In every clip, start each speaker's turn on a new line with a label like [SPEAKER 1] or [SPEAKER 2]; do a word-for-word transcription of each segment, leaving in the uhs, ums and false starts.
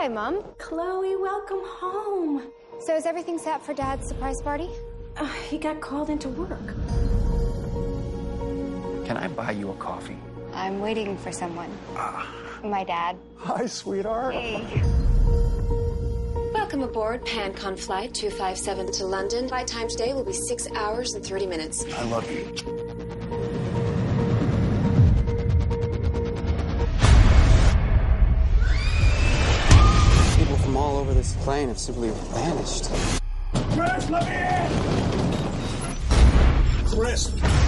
[SPEAKER 1] Hi, Mom.
[SPEAKER 2] Chloe, welcome home.
[SPEAKER 1] So is everything set for Dad's surprise party?
[SPEAKER 2] Uh, he got called into work.
[SPEAKER 3] Can I buy you a coffee?
[SPEAKER 1] I'm waiting for someone.
[SPEAKER 3] Ah.
[SPEAKER 1] My dad.
[SPEAKER 3] Hi, sweetheart.
[SPEAKER 1] Hey.
[SPEAKER 4] Welcome aboard PanCon Flight two five seven to London. Flight time today will be six hours and thirty minutes.
[SPEAKER 3] I love you.
[SPEAKER 5] People from all over this plane have simply vanished.
[SPEAKER 3] Chris, let me in! Chris!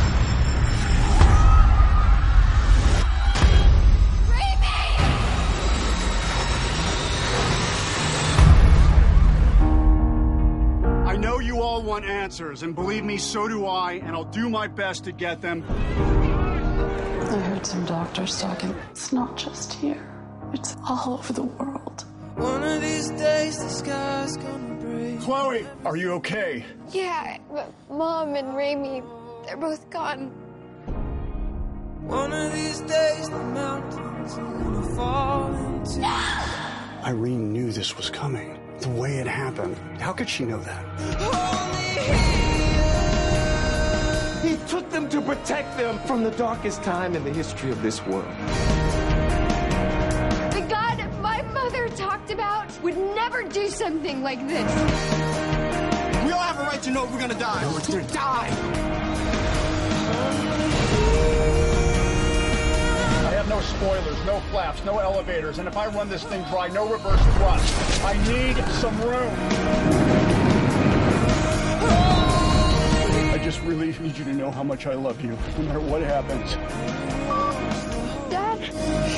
[SPEAKER 6] I know you all want answers, and believe me, so do I, and I'll do my best to get them.
[SPEAKER 7] I heard some doctors talking. It's not just here. It's all over the world.
[SPEAKER 8] One of these days, the sky's gonna break.
[SPEAKER 6] Chloe, are you okay?
[SPEAKER 1] Yeah, but Mom and Raimi, they're both gone.
[SPEAKER 8] One of these days, the mountains are gonna fall into...
[SPEAKER 6] Irene knew this was coming. The way it happened. How could she know that?
[SPEAKER 9] He took them to protect them from the darkest time in the history of this world.
[SPEAKER 1] The God my mother talked about would never do something like this.
[SPEAKER 6] We all have a right to know if we're gonna die.
[SPEAKER 9] No one's gonna die.
[SPEAKER 6] I have no spoilers, no flaps, no elevators, and if I run this thing dry, no reverse thrust. I need some room. I just really need you to know how much I love you, no matter what happens.
[SPEAKER 1] Dad?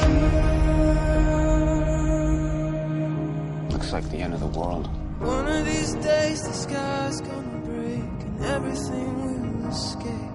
[SPEAKER 5] Looks like the end of the world.
[SPEAKER 8] One of these days, the sky's gonna break and everything will escape.